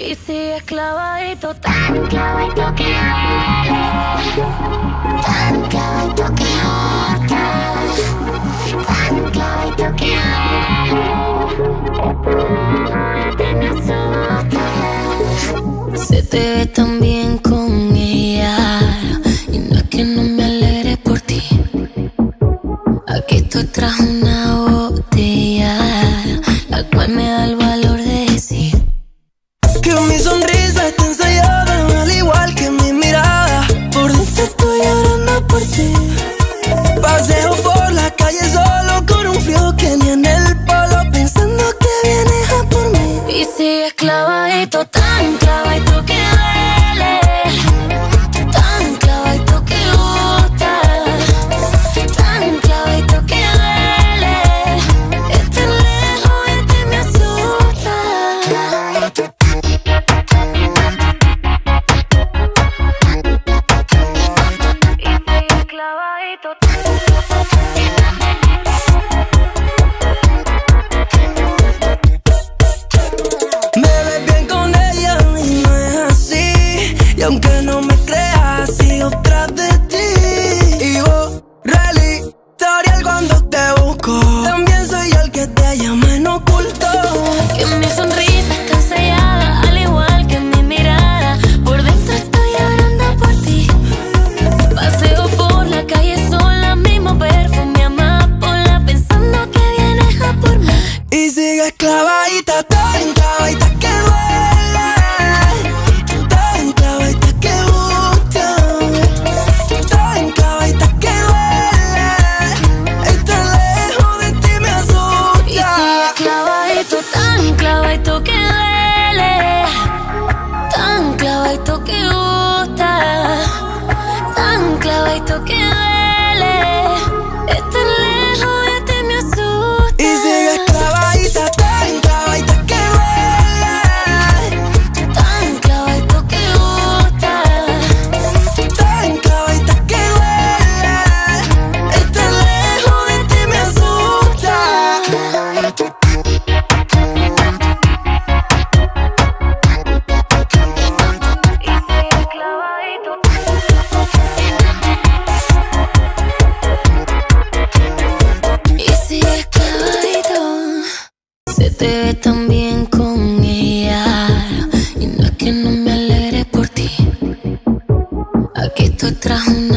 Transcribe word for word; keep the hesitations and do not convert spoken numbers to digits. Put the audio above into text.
Y sigues clavadito, tan clavadito que duele, tan clavadito que gusta, tan clavadito que duele, me asusta. Se te ve tan bien con ella, y no es que no me alegre por ti. Aquí estoy tras una botella, la cual me da el valor de decir que mi sonrisa está ensayada, al igual que mi mirada. Por dentro estoy llorando por ti. Paseo por la calle solo con un frío que ni en el polo, pensando que vienes a por mí. Y sigues clavadito, tan clavadito que duele, tan clavadito que gusta, tan clavadito que duele. Estar lejos de ti me asusta. Clavadito. Me ves bien con ella y no es así, y aunque no me creas sigo tras de ti. Y borré el historial cuando te busco, también soy yo el que te llama en oculto. Que mi sonrisa está ensayada, al igual que mi mirada. Por dentro estoy llorando por ti. Paseo por la calle sola, mismo perfume amapola, pensando que vienes a por mí. Y sigues clavadita, tan clavadita que duele, tan clavadita que gusta, tan clavadita que duele. Estar lejos de ti me asusta. Y sigues clavadito, tan clavadito que duele, tan clavadito que gusta, tan clavadito que duele. Estar lejos de ti me asusta. Y sigues clavadita, tan clavadita que duele, Tan clavadito que gusta, tan clavadita que duele. Estar lejos de ti me asusta. clavadito. Y sigues clavadito. Se te ve tan bien con ella, y no es que no me alegre por ti. Aquí estoy tras un